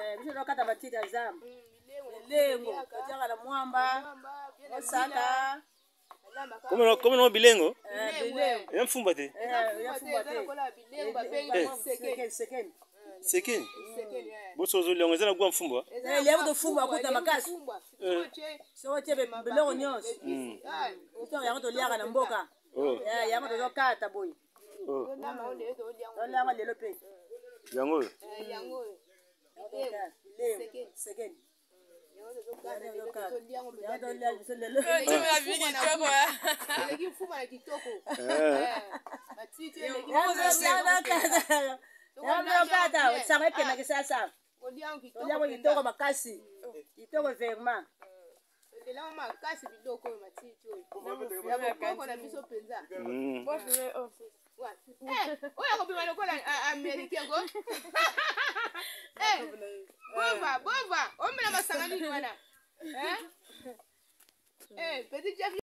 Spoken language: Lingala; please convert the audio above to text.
biso kata batita zamu. Bilengo, katiaka na mwamba. Osaka. Comme no bilengo? Bilengo. Ya mfumba te. Ya mfumba te. Second. Sekeni. Boso zo longo zana kwa mfumba. Leo to fumba kuta makasi. So tebe bilongo nyonso. Ito yango to liaka na mboka. Yango to kata boy. Langa lelo pe. Yango. Second. Bova, omela masangani wana. Petit Jeff